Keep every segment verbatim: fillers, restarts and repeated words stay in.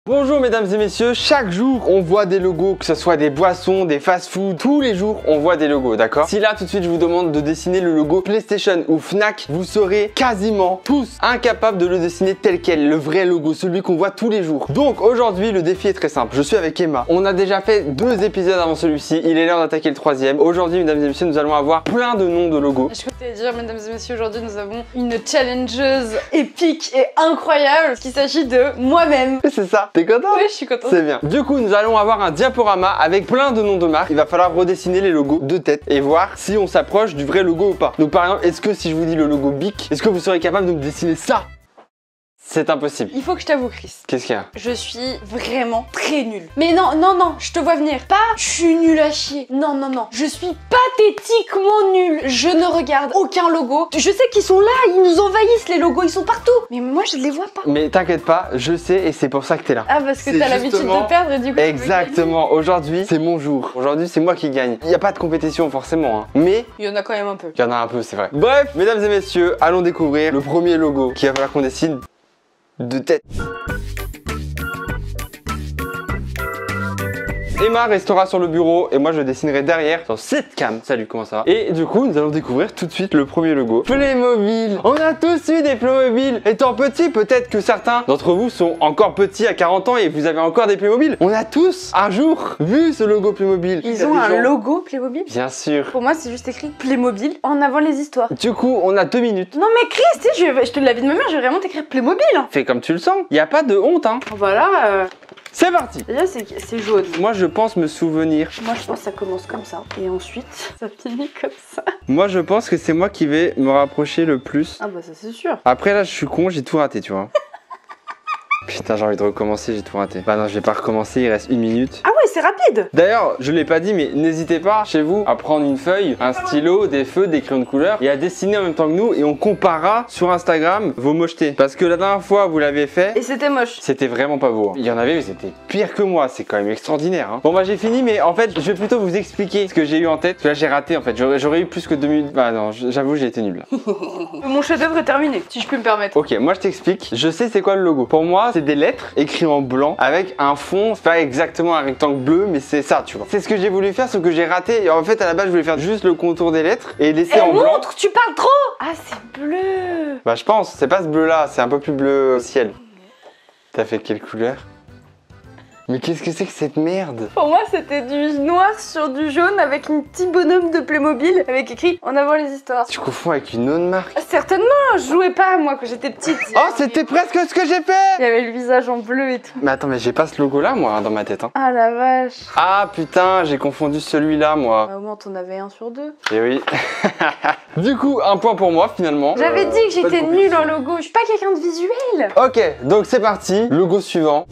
Bonjour mesdames et messieurs, chaque jour on voit des logos, que ce soit des boissons, des fast-food, tous les jours on voit des logos, d'accord? Si là tout de suite je vous demande de dessiner le logo PlayStation ou Fnac, vous serez quasiment tous incapables de le dessiner tel quel, le vrai logo, celui qu'on voit tous les jours. Donc aujourd'hui le défi est très simple, je suis avec Emma, on a déjà fait deux épisodes avant celui-ci, il est l'heure d'attaquer le troisième. Aujourd'hui mesdames et messieurs nous allons avoir plein de noms de logos. Je comptais dire mesdames et messieurs, aujourd'hui nous avons une challengeuse épique et incroyable, qu'il s'agit de moi-même. C'est ça, t'es content? Oui, je suis contente. C'est bien. Du coup, nous allons avoir un diaporama avec plein de noms de marques. Il va falloir redessiner les logos de tête et voir si on s'approche du vrai logo ou pas. Donc par exemple, est-ce que si je vous dis le logo Bic, est-ce que vous serez capable de me dessiner ça? C'est impossible. Il faut que je t'avoue, Chris. Qu'est-ce qu'il y a? Je suis vraiment très nulle. Mais non, non, non, je te vois venir. Pas, je suis nulle à chier. Non, non, non. Je suis pathétiquement nulle. Je ne regarde aucun logo. Je sais qu'ils sont là, ils nous envahissent les logos, ils sont partout. Mais moi, je ne les vois pas. Mais t'inquiète pas, je sais et c'est pour ça que t'es là. Ah, parce que C'est t'as l'habitude justement- de perdre et du coup. tu veux Exactement. Aujourd'hui, c'est mon jour. Aujourd'hui, c'est moi qui gagne. Il n'y a pas de compétition forcément, hein. Mais gagner. Il y en a quand même un peu. il y en a un peu, c'est vrai. Bref, mesdames et messieurs, allons découvrir le premier logo qu'il va falloir qu'on dessine de tête. Emma restera sur le bureau et moi je dessinerai derrière sur cette cam. Salut, comment ça va? Et du coup, nous allons découvrir tout de suite le premier logo. Playmobil. On a tous eu des Playmobil. Étant petit, peut-être que certains d'entre vous sont encore petits à quarante ans et vous avez encore des Playmobil. On a tous un jour vu ce logo Playmobil. Ils ont un gens- logo Playmobil. Bien sûr. Pour moi, c'est juste écrit Playmobil en avant les histoires. Du coup, on a deux minutes. Non mais Chris, tu sais, je, je te l'avais de ma mère, je vais vraiment t'écrire Playmobil. Hein. Fais comme tu le sens. Il n'y a pas de honte, hein. Voilà. Euh... C'est parti. Déjà, c'est c'est jaune. Moi, je pense me souvenir. Moi, je pense que ça commence comme ça. Et ensuite, ça finit comme ça. Moi, je pense que c'est moi qui vais me rapprocher le plus. Ah bah ça, c'est sûr. Après, là, je suis con, j'ai tout raté, tu vois. Putain, j'ai envie de recommencer, j'ai tout raté. Bah non, je vais pas recommencer, il reste une minute. Ah ouais, c'est rapide. D'ailleurs, je l'ai pas dit, mais n'hésitez pas chez vous à prendre une feuille, un stylo, des feux, des crayons de couleur et à dessiner en même temps que nous et on comparera sur Instagram vos mochetés. Parce que la dernière fois, vous l'avez fait. Et c'était moche. C'était vraiment pas beau. Il y en avait, mais c'était pire que moi. C'est quand même extraordinaire. Hein. Bon, bah, j'ai fini, mais en fait, je vais plutôt vous expliquer ce que j'ai eu en tête. Parce que là, j'ai raté en fait. J'aurais eu plus que deux minutes. Bah, non, j'avoue, j'ai été nul là. Mon chef-d'œuvre est terminé, si je peux me permettre. Ok, moi, je t'explique. Je sais c'est quoi le logo. Pour moi, c'est des lettres écrites en blanc avec un fond. C'est pas exactement un rectangle bleu, mais c'est ça, tu vois. C'est ce que j'ai voulu faire, sauf que j'ai raté. Et en fait, à la base, je voulais faire juste le contour des lettres et laisser Eh, en blanc. montre, tu parles trop. Ah, c'est bleu. Bah, je pense. C'est pas ce bleu là. C'est un peu plus bleu ciel. T'as fait quelle couleur? Mais qu'est-ce que c'est que cette merde? Pour moi, c'était du noir sur du jaune avec un petit bonhomme de Playmobil avec écrit en avant les histoires. Tu confonds avec une autre marque? Certainement, je jouais pas moi quand j'étais petite. Oh, c'était presque ce que j'ai fait! Il y avait le visage en bleu et tout. Mais attends, mais j'ai pas ce logo là, moi, hein, dans ma tête. Hein. Ah la vache. Ah putain, j'ai confondu celui-là, moi. Bah, au moins, t'en avais un sur deux. Et oui. Du coup, un point pour moi, finalement. J'avais Euh, dit que pas de j'étais nulle en logo. Je suis pas quelqu'un de visuel. Ok, donc c'est parti. Logo suivant.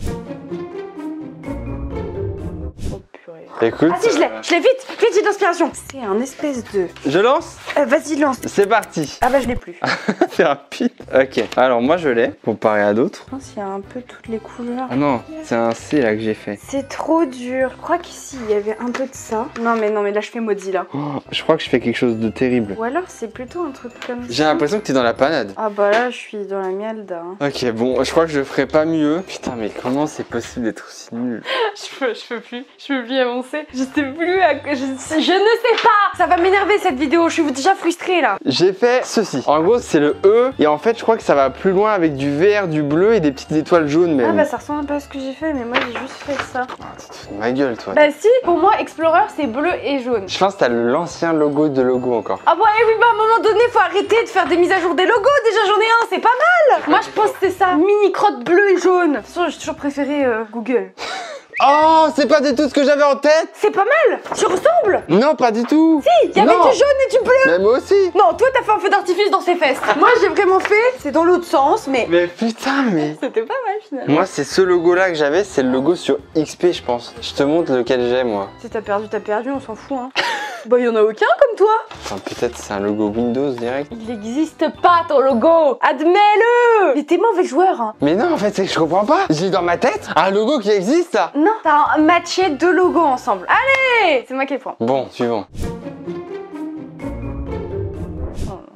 Oh purée. Écoute. Ah si, je l'ai, je l'ai vite, vite, vite d'inspiration. C'est un espèce de... Je lance? Euh, Vas-y, lance. C'est parti. Ah bah je l'ai plus. C'est rapide. Ok, alors moi je l'ai, comparé à d'autres. Je pense qu'il y a un peu toutes les couleurs. Ah non, c'est un C là que j'ai fait. C'est trop dur. Je crois qu'ici, il y avait un peu de ça. Non mais non, mais là, je fais maudit, là. Oh, je crois que je fais quelque chose de terrible. Ou alors, c'est plutôt un truc comme ça. J'ai l'impression que t'es dans la panade. Ah bah là, je suis dans la merde. Hein. Ok, bon, je crois que je ferai pas mieux. Putain, mais comment c'est possible d'être aussi nul? Je peux, je peux plus, je peux plus avancer. Je sais plus à quoi... Je, je ne sais pas. Ça va m'énerver, cette vidéo. Je suis déjà frustrée, là. J'ai fait ceci. En gros, c'est le E. Et en fait, je crois que ça va plus loin avec du vert, du bleu et des petites étoiles jaunes même. Ah bah ça ressemble un peu à ce que j'ai fait, mais moi, j'ai juste fait ça. Ah, tu te fous de ma gueule, toi. Bah si, pour moi, Explorer, c'est bleu et jaune. Je pense que t'as l'ancien logo de logo encore. Ah bah eh oui, bah à un moment donné, faut arrêter de faire des mises à jour des logos. Déjà, j'en ai un, c'est pas mal. Moi, je pense que c'est ça. Mini crotte bleu et jaune. De toute façon, j'ai toujours préféré euh, Google. Oh, c'est pas du tout ce que j'avais en tête. C'est pas mal. Tu ressembles. Non, pas du tout. Si, il y avait Non. du jaune et du bleu. Mais moi aussi. Non, toi, t'as fait un feu d'artifice dans ses fesses. Moi, j'ai vraiment fait, c'est dans l'autre sens, mais... Mais putain, mais... C'était pas mal, finalement. Moi, c'est ce logo-là que j'avais, c'est le logo sur X P, je pense. Je te montre lequel j'ai, moi. Si t'as perdu, t'as perdu, on s'en fout, hein. Bah, y en a aucun comme toi. Enfin, peut-être c'est un logo Windows direct. Il n'existe pas, ton logo. Admets-le. Mais t'es mauvais joueur, hein. Mais non, en fait, c'est que je comprends pas. J'ai dans ma tête un logo qui existe, ça. Non, t'as matché deux logos ensemble. Allez, c'est moi qui ai le point. Bon, suivant. Mais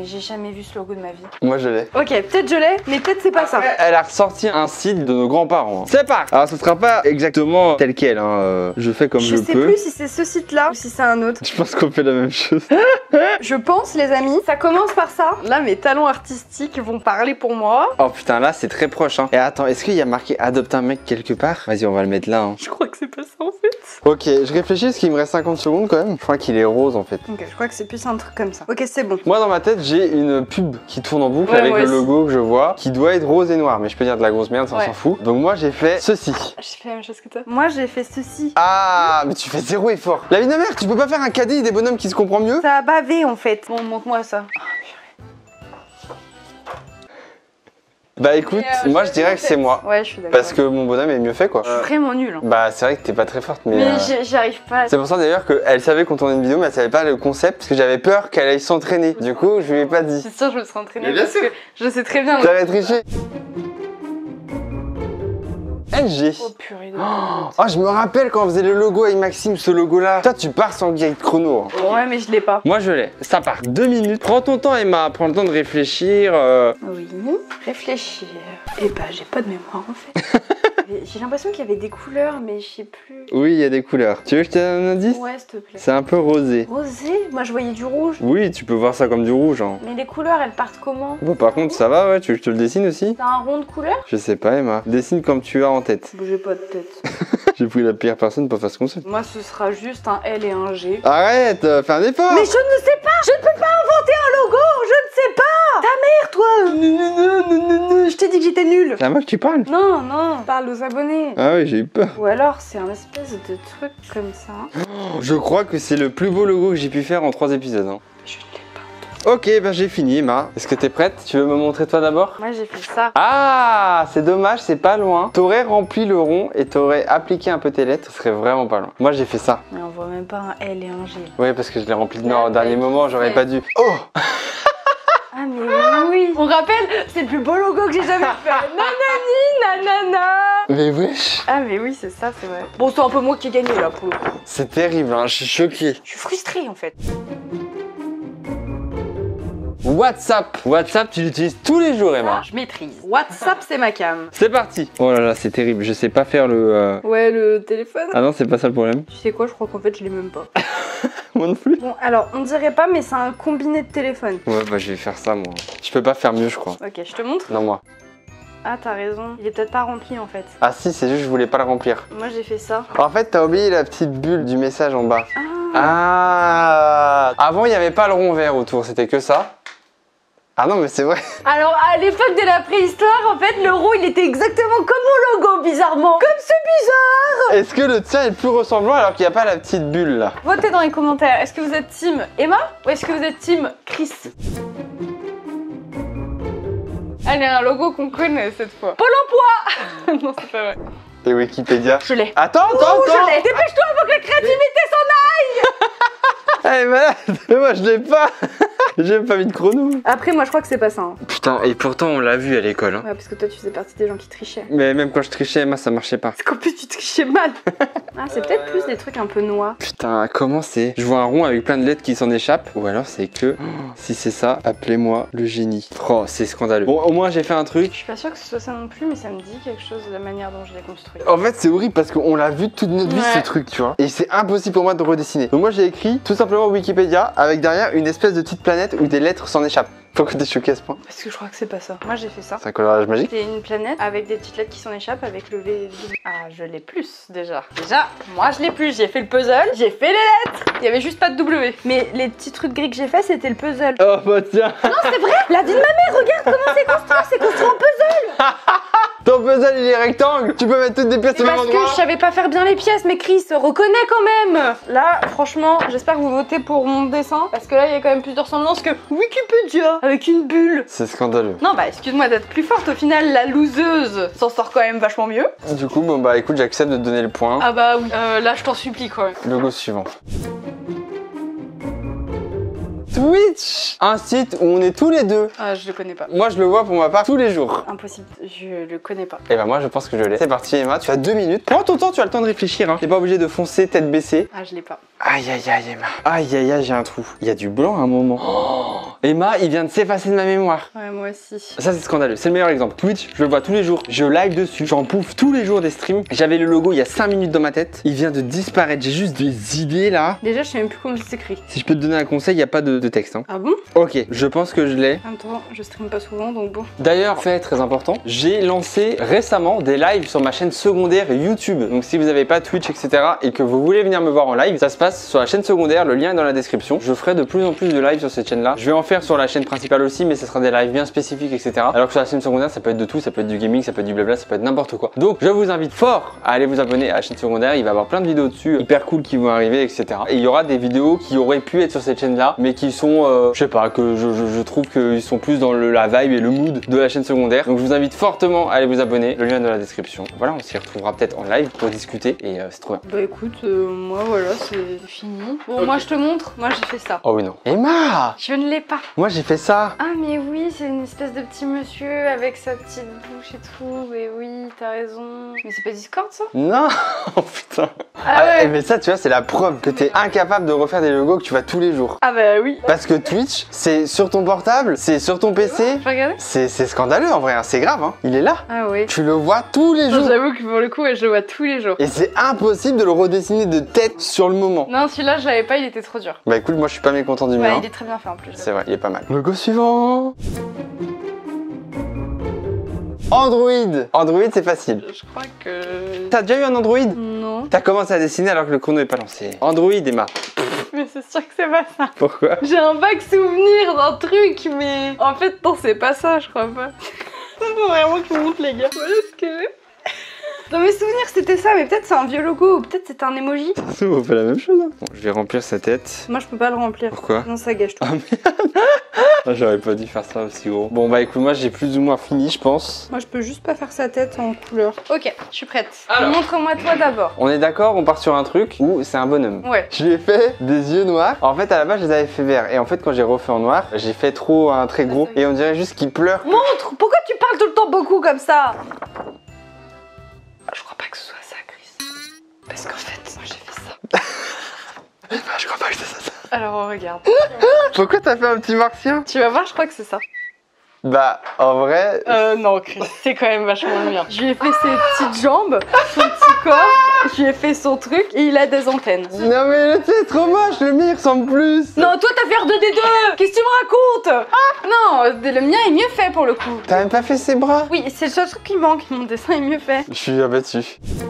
j'ai jamais vu ce logo de ma vie. Moi je l'ai. Ok, peut-être je l'ai, mais peut-être c'est pas ça. Elle a ressorti un site de nos grands-parents. C'est pas. Alors ce sera pas exactement tel quel. Hein. euh, Je fais comme je, Je sais peux. plus si c'est ce site-là ou si c'est un autre. Je pense qu'on fait la même chose. Je pense, les amis, ça commence par ça. Là, mes talents artistiques vont parler pour moi. Oh putain, là c'est très proche. Hein. Et attends, est-ce qu'il y a marqué adopte un mec quelque part? Vas-y, on va le mettre là. Hein. Je crois que c'est pas ça en fait. Ok, je réfléchis parce qu'il me reste cinquante secondes quand même. Je crois qu'il est rose en fait. Ok, je crois que c'est plus un truc comme ça. Ok, c'est bon. Moi dans ma tête, j'ai une pub qui tourne en boucle Ouais, avec moi le aussi. logo que je vois qui doit être rose et noir. Mais je peux dire de la grosse merde, ça on Ouais. s'en fout. Donc moi j'ai fait ceci. J'ai fait la même chose que toi. Moi, j'ai fait ceci. Ah, mais tu fais zéro effort. La vie de ma mère, tu peux pas faire un caddie des bonhommes qui se comprend mieux? Ça a bavé en fait. Bon, montre-moi ça. Bah écoute, Mais, euh, moi je je dirais que c'est moi. Ouais, je suis d'accord. Parce que mon bonhomme est mieux fait quoi. Je suis vraiment nulle. Hein. Bah c'est vrai que t'es pas très forte mais... Mais euh, j'y- j'y arrive pas. C'est pour ça d'ailleurs qu'elle savait qu'on tournait une vidéo mais elle savait pas le concept parce que j'avais peur qu'elle aille s'entraîner. Du coup je lui ai pas dit. C'est sûr, je me serais entraînée Mais bien parce sûr. que je sais très bien. T'avais triché. L G. Oh purée de Oh, je me rappelle quand on faisait le logo avec Maxime, ce logo là. Toi tu pars sans guide chrono. Hein. Ouais, mais je l'ai pas. Moi je l'ai. Ça part. Deux minutes. Prends ton temps Emma. Prends le temps de réfléchir. euh. Oui, réfléchir. Eh bah, j'ai pas de mémoire en fait. J'ai l'impression qu'il y avait des couleurs, mais je sais plus. Oui, il y a des couleurs. Tu veux que je te donne un indice? Ouais, s'il te plaît. C'est un peu rosé. Rosé? Moi, je voyais du rouge. Oui, tu peux voir ça comme du rouge. Hein. Mais les couleurs, elles partent comment? Bon, par contre, ça va, ouais. Tu veux que je te le dessine aussi? T'as un rond de couleurs? Je sais pas, Emma. Dessine comme tu as en tête. J'ai pas de tête. J'ai pris la pire personne pour faire ce concept. Moi, ce sera juste un L et un G. Arrête, euh, fais un effort. Mais je ne sais pas! Je ne peux pas inventer un logo! Je ne sais pas! Ta mère, toi! Non, non, non, non, je t'ai dit que j'étais nulle! C'est à moi que tu parles? Non, non, parle aux abonnés. Ah oui, j'ai eu peur. Ou alors, c'est un espèce de truc comme ça. Je crois que c'est le plus beau logo que j'ai pu faire en trois épisodes. Hein. Je ne l'ai pas. Ok, bah j'ai fini, Emma. Est-ce que t'es prête? Tu veux me montrer toi d'abord? Moi, j'ai fait ça. Ah, c'est dommage, c'est pas loin. T'aurais rempli le rond et t'aurais appliqué un peu tes lettres, ce serait vraiment pas loin. Moi j'ai fait ça. Mais on voit même pas un L et un G. Ouais, parce que je l'ai rempli de noir Ouais, au dernier ouais, moment, j'aurais ouais. pas dû. Oh! Ah mais oui. On rappelle, c'est le plus beau logo que j'ai jamais fait. Nanani, nanana. Mais wesh! Ah mais oui, c'est ça, c'est vrai. Bon, c'est un peu moi qui ai gagné là pour le coup. C'est terrible, hein, je suis choqué. Je suis frustrée en fait. WhatsApp. WhatsApp, tu l'utilises tous les jours, Emma. Je maîtrise. WhatsApp, c'est ma cam. C'est parti. Oh là là, c'est terrible, je sais pas faire le... euh, Ouais, le téléphone. Ah non, c'est pas ça le problème. Tu sais quoi, je crois qu'en fait, je l'ai même pas. Moi non plus. Bon, alors, on dirait pas, mais c'est un combiné de téléphone. Ouais, bah je vais faire ça, moi. Je peux pas faire mieux, je crois. Ok, je te montre. Non, moi. Ah, t'as raison. Il est peut-être pas rempli en fait. Ah si, c'est juste que je voulais pas le remplir. Moi, j'ai fait ça. En fait, t'as oublié la petite bulle du message en bas. Ah. Ah. Avant, il y avait pas le rond vert autour, c'était que ça. Ah non, mais c'est vrai. Alors, à l'époque de la préhistoire, en fait, le rond, il était exactement comme mon logo, bizarrement. Comme c'est bizarre. Est-ce que le tien est plus ressemblant alors qu'il n'y a pas la petite bulle là? Votez dans les commentaires. Est-ce que vous êtes team Emma ou est-ce que vous êtes team Chris? Allez, un logo qu'on connaît cette fois. Pôle emploi. Non, c'est pas vrai. Et Wikipédia. Je l'ai. Attends, attends, Oh, je attends. l'ai. Dépêche-toi avant que la créativité s'en aille. Elle est malade. Mais moi, je l'ai pas. J'ai même pas mis de chrono. Après, moi, je crois que c'est pas ça. Hein. Putain, et pourtant, on l'a vu à l'école. Hein. Ouais, parce que toi, tu faisais partie des gens qui trichaient. Mais même quand je trichais, Emma, ça marchait pas. Parce qu'en plus, tu trichais mal. Ah, c'est peut-être plus des trucs un peu noirs. Putain, comment c'est? Je vois un rond avec plein de lettres qui s'en échappent. Ou alors c'est que... Oh, si c'est ça, appelez-moi le génie. Oh, c'est scandaleux. Bon, au moins j'ai fait un Je truc. suis pas sûre que ce soit ça non plus, mais ça me dit quelque chose de la manière dont je l'ai construit. En fait, c'est horrible parce qu'on l'a vu toute notre vie, Ouais. ce truc, tu vois. Et c'est impossible pour moi de redessiner. Donc moi, j'ai écrit tout simplement Wikipédia avec derrière une espèce de petite planète où des lettres s'en échappent. Pourquoi t'es choqué à ce point? Parce que je crois que c'est pas ça. Moi, j'ai fait ça. C'est un coloriage magique. C'est une planète avec des petites lettres qui s'en échappent avec le V. Ah, je l'ai plus déjà. Déjà, moi je l'ai plus. J'ai fait le puzzle, j'ai fait les lettres. Il y avait juste pas de W. Mais les petits trucs gris que j'ai fait, c'était le puzzle. Oh bah tiens. Non, c'est vrai. La vie de ma mère, regarde comment c'est construit. C'est construit en puzzle. Ton puzzle il est rectangle. Tu peux mettre toutes des pièces au même Parce endroit. que je savais pas faire bien les pièces, mais Chris reconnais quand même. Là, franchement, j'espère que vous votez pour mon dessin, parce que là, il y a quand même plus de ressemblance que Wikipédia avec une bulle. C'est scandaleux. Non, bah excuse-moi d'être plus forte. Au final, la loseuse s'en sort quand même vachement mieux. Du coup, bon bah écoute, j'accepte de te donner le point. Ah bah oui. Euh, là, je t'en supplie quand même. Logo suivant. Twitch, un site où on est tous les deux. Ah, je le connais pas. Moi, je le vois pour ma part tous les jours. Impossible, je le connais pas. Et bah moi, je pense que je l'ai. C'est parti, Emma. Tu as deux minutes. Prends ton temps, tu as le temps de réfléchir. Hein. T'es pas obligé de foncer tête baissée. Ah, je l'ai pas. Aïe aïe aïe, Emma. Aïe aïe aïe, j'ai un trou. Il y a du blanc à un moment. Oh, Emma, il vient de s'effacer de ma mémoire. Ouais, moi aussi. Ça, c'est scandaleux. C'est le meilleur exemple. Twitch, je le vois tous les jours. Je live dessus. J'en bouffe tous les jours des streams. J'avais le logo il y a cinq minutes dans ma tête. Il vient de disparaître. J'ai juste des idées là. Déjà, je sais même plus comment ça s'écrit. Si je peux te donner un conseil, il n'y a pas de, de texte. Hein. Ah bon? Ok, je pense que je l'ai. En même temps, je stream pas souvent, donc bon. D'ailleurs, fait très important, j'ai lancé récemment des lives sur ma chaîne secondaire YouTube. Donc si vous n'avez pas Twitch, et cetera et que vous voulez venir me voir en live, ça se passe sur la chaîne secondaire, le lien est dans la description. Je ferai de plus en plus de lives sur cette chaîne-là. Je vais en faire sur la chaîne principale aussi, mais ce sera des lives bien spécifiques, et cetera. Alors que sur la chaîne secondaire, ça peut être de tout, ça peut être du gaming, ça peut être du blabla, ça peut être n'importe quoi. Donc je vous invite fort à aller vous abonner à la chaîne secondaire. Il va y avoir plein de vidéos dessus, hyper cool qui vont arriver, et cetera. Et il y aura des vidéos qui auraient pu être sur cette chaîne-là, mais qui sont, euh, je sais pas, que je, je, je trouve qu'ils sont plus dans le, la vibe et le mood de la chaîne secondaire. Donc je vous invite fortement à aller vous abonner. Le lien est dans la description. Voilà, on s'y retrouvera peut-être en live pour discuter et euh, c'est trop bien. Bah écoute, euh, moi voilà, c'est fini. Bon, okay. Moi je te montre, moi j'ai fait ça. Oh oui non. Emma! Je ne l'ai pas. Moi j'ai fait ça. Ah mais oui, c'est une espèce de petit monsieur avec sa petite bouche et tout. Mais oui, t'as raison. Mais c'est pas Discord ça? Non. Oh putain. Ah ouais. Ah, mais ça tu vois, c'est la preuve que t'es incapable de refaire des logos que tu vois tous les jours. Ah bah oui. Parce que Twitch, c'est sur ton portable, c'est sur ton P C. Je regarde. C'est scandaleux en vrai, hein. C'est grave. Hein. Il est là. Ah oui. Tu le vois tous les jours. J'avoue que pour le coup, ouais, je le vois tous les jours. Et c'est impossible de le redessiner de tête sur le moment. Non, celui-là, je l'avais pas, il était trop dur. Bah écoute, moi je suis pas mécontent du mien. Ouais, il est très bien fait en plus. C'est vrai, il est pas mal. Logo suivant. Android. Android, c'est facile. Je crois que... T'as déjà eu un Android? Non. T'as commencé à dessiner alors que le chrono est pas lancé. Android, Emma. Mais c'est sûr que c'est pas ça. Pourquoi? J'ai un vague souvenir d'un truc, mais... En fait, non, c'est pas ça, je crois pas. Faut vraiment que je vous montre, les gars. Voilà ce que j'ai. Dans mes souvenirs, c'était ça, mais peut-être c'est un vieux logo, ou peut-être c'est un emoji. On fait la même chose. Hein. Bon, je vais remplir sa tête. Moi, je peux pas le remplir. Pourquoi? Non, ça gâche tout. Ah merde. J'aurais pas dû faire ça aussi gros. Bon bah écoute, moi j'ai plus ou moins fini, je pense. Moi, je peux juste pas faire sa tête en couleur. Ok, je suis prête. Montre-moi toi d'abord. On est d'accord, on part sur un truc où c'est un bonhomme. Ouais. Je lui ai fait des yeux noirs. En fait, à la base, je les avais fait verts. Et en fait, quand j'ai refait en noir, j'ai fait trop un trait gros. Et on dirait juste qu'il pleure. Montre! Pourquoi tu parles tout le temps beaucoup comme ça? Je crois pas que ce soit ça, Chris. Parce qu'en fait, moi j'ai fait ça. Je crois pas que c'est ça. Alors regarde. Pourquoi t'as fait un petit martien? Tu vas voir, je crois que c'est ça. Bah, en vrai... Euh, non, Chris, c'est quand même vachement bien. Je lui ai fait ses petites jambes, son petit corps, je lui ai fait son truc et il a des antennes. Non mais le c'est trop moche, le mien il ressemble plus. Non, toi t'as fait deux des deux. Qu'est-ce que tu me racontes? Ah non, le mien est mieux fait pour le coup. T'as même pas fait ses bras? Oui, c'est le seul truc qui manque, mon dessin est mieux fait. Je suis abattu.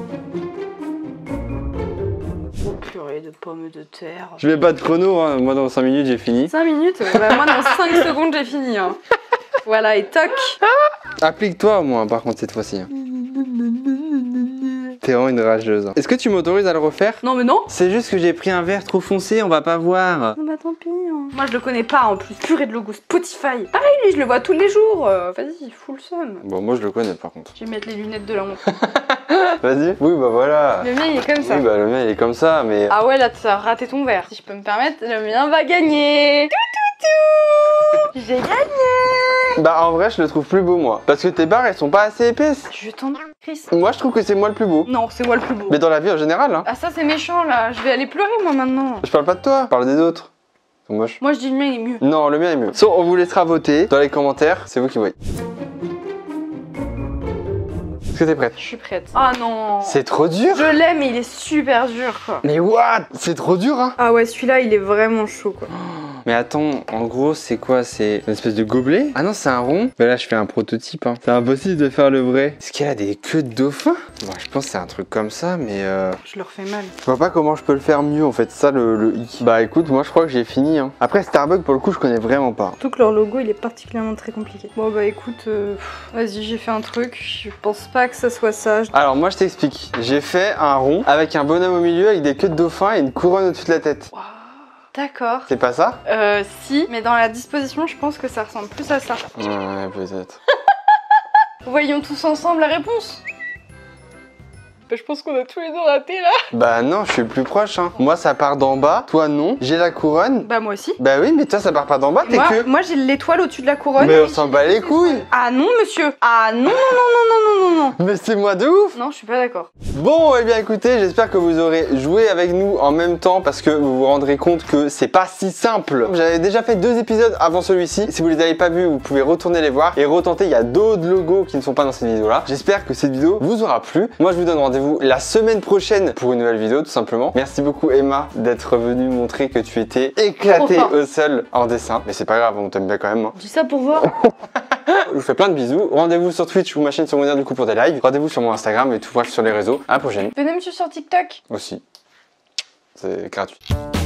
Oh purée de pommes de terre. Je vais pas de chrono, hein. Moi dans cinq minutes j'ai fini. cinq minutes? Bah moi dans cinq secondes j'ai fini. Hein. Voilà, et toc. Applique-toi au moins par contre cette fois-ci. T'es vraiment une rageuse. Est-ce que tu m'autorises à le refaire? Non mais non. C'est juste que j'ai pris un verre trop foncé, on va pas voir. Non bah tant pis. Hein. Moi je le connais pas en plus. Purée de logo Spotify. Pareil lui, je le vois tous les jours. Euh, Vas-y, full seum. Bon moi je le connais par contre. Je vais mettre les lunettes de la honte. Vas-y. Oui bah voilà. Le mien il est comme ça. Oui bah le mien il est comme ça mais... Ah ouais là tu as raté ton verre. Si je peux me permettre, le mien va gagner. Tout tout tout. J'ai gagné. Bah en vrai je le trouve plus beau moi. Parce que tes barres elles sont pas assez épaisses. Je t'en Chris. Moi je trouve que c'est moi le plus beau. Non c'est moi le plus beau. Mais dans la vie en général hein. Ah ça c'est méchant là. Je vais aller pleurer moi maintenant. Je parle pas de toi, je parle des autres. Ils sont moches. Moi je dis le mien il est mieux. Non le mien est mieux. So, on vous laissera voter dans les commentaires. C'est vous qui voyez. Est-ce que t'es prête? Je suis prête. Ah non. C'est trop dur. Je l'aime mais il est super dur quoi. Mais what? C'est trop dur hein. Ah ouais celui-là il est vraiment chaud quoi. Mais attends, en gros, c'est quoi? C'est une espèce de gobelet? Ah non, c'est un rond. Mais là, je fais un prototype. Hein. C'est impossible de faire le vrai. Est-ce qu'il y a des queues de dauphin? Bon, je pense que c'est un truc comme ça, mais euh... je leur fais mal. Je vois pas comment je peux le faire mieux, en fait. Ça, le, le i. Bah écoute, moi, je crois que j'ai fini. Hein. Après, Starbucks, pour le coup, je connais vraiment pas. Surtout que leur logo, il est particulièrement très compliqué. Bon, bah écoute, euh... vas-y, j'ai fait un truc. Je pense pas que ça soit ça. Alors, moi, je t'explique. J'ai fait un rond avec un bonhomme au milieu, avec des queues de dauphin et une couronne au-dessus de la tête. Wow. D'accord. C'est pas ça? Euh, si, mais dans la disposition, je pense que ça ressemble plus à ça. Ouais, peut-être. Voyons tous ensemble la réponse. Bah, je pense qu'on a tous les deux raté là. Bah non, je suis le plus proche. Hein. Moi, ça part d'en bas. Toi, non. J'ai la couronne. Bah moi aussi. Bah oui, mais toi, ça part pas d'en bas. T'es Moi, que. moi j'ai l'étoile au-dessus de la couronne. Mais on s'en bat les couilles. Ah non, monsieur. Ah non, non, non, non, non, non, non. Mais c'est moi de ouf. Non, je suis pas d'accord. Bon, eh bien écoutez, j'espère que vous aurez joué avec nous en même temps parce que vous vous rendrez compte que c'est pas si simple. J'avais déjà fait deux épisodes avant celui-ci. Si vous les avez pas vus, vous pouvez retourner les voir et retenter. Il y a d'autres logos qui ne sont pas dans cette vidéo-là. J'espère que cette vidéo vous aura plu. Moi, je vous donne rendez-vous la semaine prochaine pour une nouvelle vidéo, tout simplement. Merci beaucoup, Emma, d'être venue montrer que tu étais éclatée au sol en dessin. Mais c'est pas grave, on t'aime bien quand même. Hein. Je dis ça pour voir. Je vous fais plein de bisous. Rendez-vous sur Twitch ou ma chaîne secondaire du coup pour des lives. Rendez-vous sur mon Instagram et tout bref sur les réseaux. À la prochaine. Venez me suivre sur TikTok. Aussi. C'est gratuit.